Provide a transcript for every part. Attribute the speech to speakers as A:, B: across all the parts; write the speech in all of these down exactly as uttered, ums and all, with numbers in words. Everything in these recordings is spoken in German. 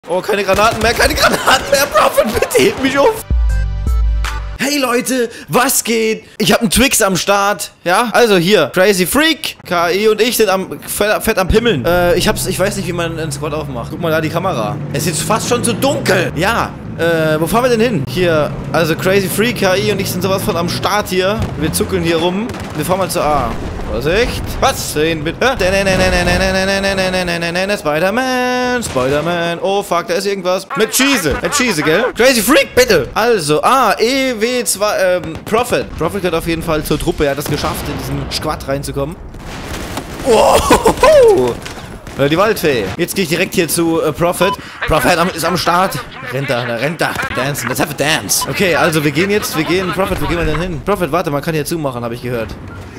A: Oh, keine Granaten mehr, keine Granaten mehr. Prophet, bitte hebt mich auf. Hey Leute, was geht? Ich habe einen Twix am Start, ja? Also hier, Crazy Freak, K I und ich sind am fett, fett am Pimmeln. Äh, ich hab's, ich weiß nicht, wie man einen Squad aufmacht. Guck mal da die Kamera. Es ist fast schon so dunkel. Ja, äh, wo fahren wir denn hin? Hier, also Crazy Freak, K I und ich sind sowas von am Start hier. Wir zuckeln hier rum. Wir fahren mal zur A. Vorsicht. Was? Sehen bitte. Spider-Man, Spider-Man. Oh fuck, da ist irgendwas. Mit Cheese. Mit Cheese, gell? Crazy Freak, bitte. Also, A, E, W, zwei, ähm, Prophet. Prophet gehört auf jeden Fall zur Truppe. Er hat es geschafft, in diesen Squad reinzukommen. Oh, die Waldfee. Jetzt gehe ich direkt hier zu äh, Prophet. Prophet am, ist am Start. Rennt da, da rennt da. Dancen, let's have a dance. Okay, also wir gehen jetzt, wir gehen, Prophet, wo gehen wir denn hin? Prophet, warte, man kann hier zumachen, habe ich gehört.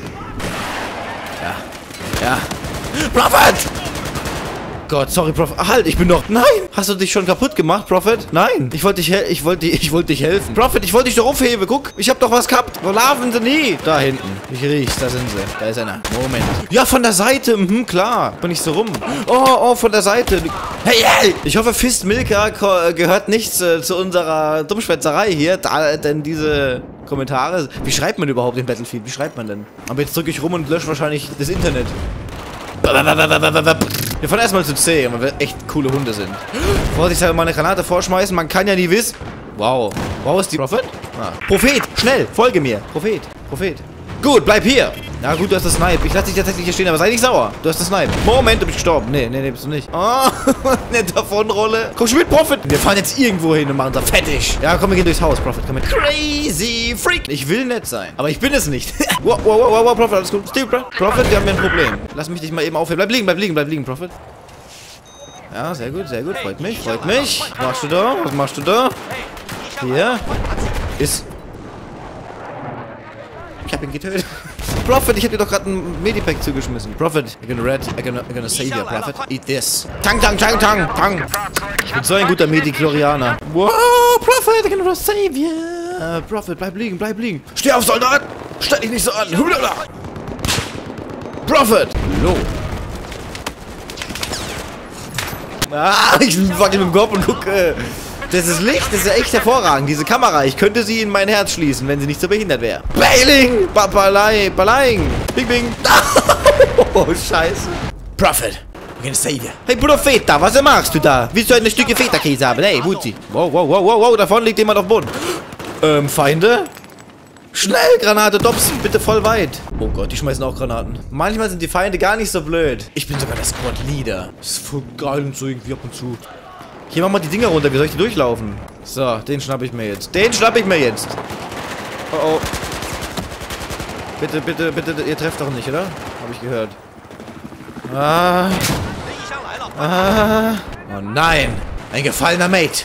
A: Ja. Ja. Prophet! Gott, sorry, Prophet. Halt, ich bin doch... Nein! Hast du dich schon kaputt gemacht, Prophet? Nein. Ich wollte dich hel ich wollte ich wollte dich helfen. Prophet, ich wollte dich doch aufheben. Guck, ich hab doch was gehabt. Wo laufen sie nie? Da hinten. Ich riech's, da sind sie. Da ist einer. Moment. Ja, von der Seite. Mhm, klar. Bin ich so rum. Oh, oh, von der Seite. Hey, hey! Ich hoffe, Fist Milka gehört nichts äh, zu unserer Dummschwätzerei hier. Da, denn diese... Kommentare. Wie schreibt man überhaupt in Battlefield? Wie schreibt man denn? Aber jetzt drücke ich rum und lösche wahrscheinlich das Internet. Wir fahren erstmal zu C, weil wir echt coole Hunde sind. Vorsichtshalber mal eine Granate vorschmeißen, man kann ja nie wissen. Wow. Wow, ist die Prophet? Ah. Prophet, schnell, folge mir. Prophet, Prophet. Gut, bleib hier. Ja gut, du hast das Snipe. Ich lasse dich tatsächlich hier stehen, aber sei nicht sauer. Du hast das Snipe. Moment, du bist gestorben. Nee, nee, nee, bist du nicht. Oh, eine Davonrolle. Komm schon mit, Prophet. Wir fahren jetzt irgendwo hin und machen da fettig. Ja, komm, wir gehen durchs Haus, Prophet. Komm mit. Crazy Freak. Ich will nett sein, aber ich bin es nicht. Wow, wow, wow, wow, wow, Prophet, alles gut. Steve, bro. Prophet, wir haben hier ein Problem. Lass mich dich mal eben aufheben. Bleib liegen, bleib liegen, bleib liegen, Prophet. Ja, sehr gut, sehr gut. Freut mich, freut mich. Was machst du da? Was machst du da? Hier. Ist... Ich hab ihn getötet. Prophet, ich hab dir doch gerade ein Medipack zugeschmissen. Prophet, I'm gonna red, I'm gonna, I'm gonna save you, Prophet. Eat this. Tang, tang, tang, tang, tang. Ich bin so ein guter Mediklorianer. Wow, Prophet, I'm gonna save you. Uh, Prophet, bleib liegen, bleib liegen. Steh auf, Soldat! Stell dich nicht so an. Prophet! Lo. Ah, ich wackel mit dem Kopf und gucke. Das ist Licht, das ist ja echt hervorragend. Diese Kamera, ich könnte sie in mein Herz schließen, wenn sie nicht so behindert wäre. Bailing! Balai, Balaing! Bing, bing! Oh, scheiße. Prophet, I'm gonna save you. Hey, Profeta, was machst du da? Willst du ein Stückchen Feta-Käse haben? Hey, Wuzi. Wow, wow, wow, wow, wow, davon liegt jemand auf dem Boden. Ähm, Feinde? Schnell, Granate, Dobson, bitte voll weit. Oh Gott, die schmeißen auch Granaten. Manchmal sind die Feinde gar nicht so blöd. Ich bin sogar der Squad-Leader. Das ist voll geil und so irgendwie ab und zu. Hier, mach mal die Dinger runter. Wie soll ich die durchlaufen? So, den schnapp ich mir jetzt. Den schnapp ich mir jetzt. Oh, oh. Bitte, bitte, bitte. Ihr trefft doch nicht, oder? Habe ich gehört. Ah. Ah. Oh nein. Ein gefallener Mate.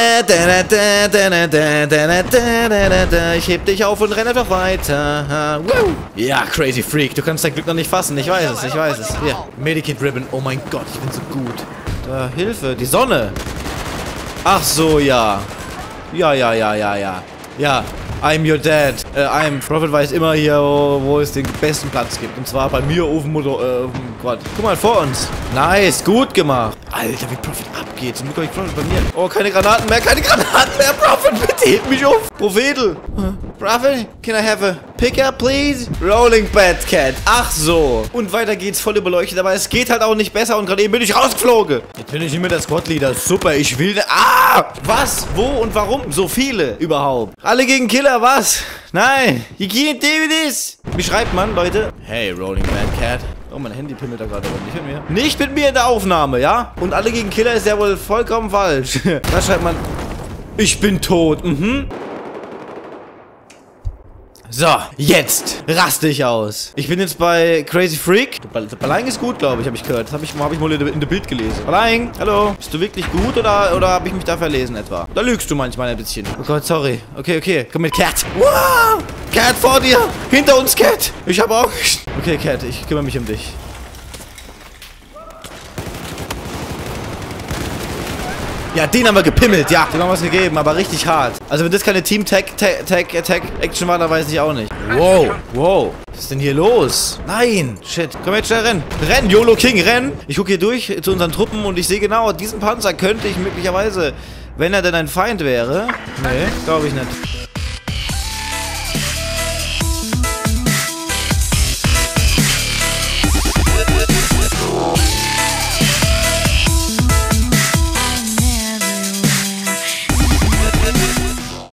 A: Ich heb dich auf und renne einfach weiter. Ja, Crazy Freak. Du kannst dein Glück noch nicht fassen. Ich weiß es, ich weiß es. Hier, Medikit Ribbon. Oh mein Gott, ich bin so gut. Da, Hilfe, die Sonne. Ach so, ja. Ja, ja, ja, ja, ja. Ja, I'm your dad. Äh, I'm. Prophet weiß immer hier, wo, wo es den besten Platz gibt. Und zwar bei mir auf dem Motor, äh, auf dem Quad. Guck mal, vor uns. Nice, gut gemacht. Alter, wie Prophet abgeht. Zum Glück habe ich Prophet bei mir. Oh, keine Granaten mehr, keine Granaten mehr. Prophet, bitte heb mich auf. Prophetel. Prophet, can I have a pickup, please? Rolling Bad Cat. Ach so. Und weiter geht's, voll überleuchtet. Aber es geht halt auch nicht besser. Und gerade eben bin ich rausgeflogen. Jetzt bin ich nicht mehr der Squad-Leader. Super, ich will... Ah! Was? Wo und warum? So viele überhaupt. Alle gegen Killer, was? Nein. You can't do this. Wie schreibt man, Leute? Hey, Rolling Bad Cat. Oh, mein Handy pimmelt da gerade rum. Nicht mit mir. Nicht mit mir in der Aufnahme, ja? Und alle gegen Killer ist ja wohl vollkommen falsch. Da schreibt man... Ich bin tot. Mhm. So, jetzt raste ich aus. Ich bin jetzt bei Crazy Freak. Balaing ist gut, glaube ich, habe ich gehört. Das habe ich, hab ich mal in der Bild gelesen. Balaing, hallo. Bist du wirklich gut oder, oder habe ich mich da verlesen etwa? Da lügst du manchmal ein bisschen. Oh Gott, sorry. Okay, okay. Komm mit, Cat. Wow! Cat vor dir. Hinter uns, Cat. Ich habe Angst. Okay, Cat, ich kümmere mich um dich. Ja, den haben wir gepimmelt, ja. Den haben wir es gegeben, aber richtig hart. Also wenn das keine Team-Tag-Attack-Action war, dann weiß ich auch nicht. Wow, wow. Was ist denn hier los? Nein, shit. Komm jetzt schnell, renn. Renn, YOLO King, renn. Ich gucke hier durch zu unseren Truppen und ich sehe genau, diesen Panzer könnte ich möglicherweise, wenn er denn ein Feind wäre. Nee, glaube ich nicht.